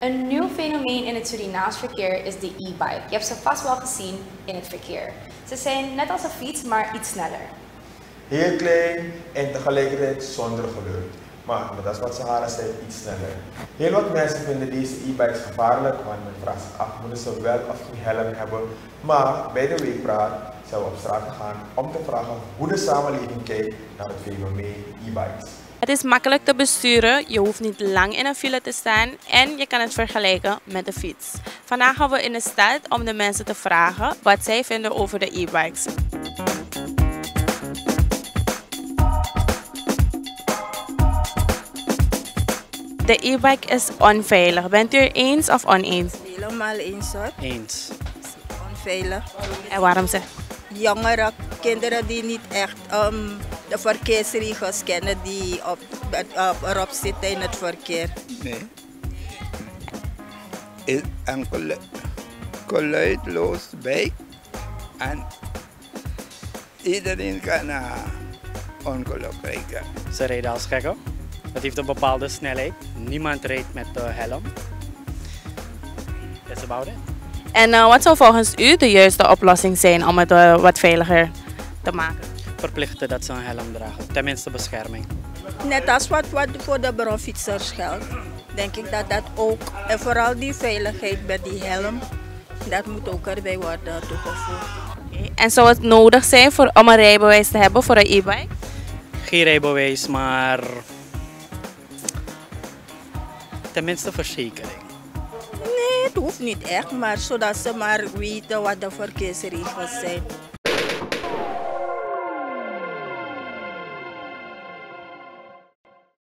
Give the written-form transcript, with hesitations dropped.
Een nieuw fenomeen in het Surinaams verkeer is de e-bike. Je hebt ze vast wel gezien in het verkeer. Ze zijn net als een fiets, maar iets sneller. Heel klein en tegelijkertijd zonder geluid. Maar net als wat Sahara zei, iets sneller. Heel wat mensen vinden deze e-bikes gevaarlijk, want men vraagt zich af, moeten ze wel of geen helm hebben. Maar bij de Weekpraat zijn we op straat gegaan om te vragen hoe de samenleving kijkt naar het fenomeen e-bikes. Het is makkelijk te besturen, je hoeft niet lang in een file te staan en je kan het vergelijken met de fiets. Vandaag gaan we in de stad om de mensen te vragen wat zij vinden over de e-bikes. De e-bike is onveilig. Bent u er eens of oneens? Helemaal eens hoor. Eens. Onveilig. En waarom zeg? Jongeren, kinderen die niet echt de verkeersregels kennen die erop zitten in het verkeer. Nee. Is een geluidloos bij en iedereen kan ongeluk krijgen. Ze rijden als gekken. Het heeft een bepaalde snelheid. Niemand rijdt met de helm. That's about it. En wat zou volgens u de juiste oplossing zijn om het wat veiliger te maken? Verplichten dat ze een helm dragen. Tenminste bescherming. Net als wat voor de bronfietsers geldt, denk ik dat dat ook, en vooral die veiligheid met die helm, dat moet ook erbij worden toegevoegd. Okay. En zou het nodig zijn om een rijbewijs te hebben voor een e-bike? Geen rijbewijs, maar tenminste verzekering. Nee, het hoeft niet echt, maar zodat ze maar weten wat de verkeersregels zijn.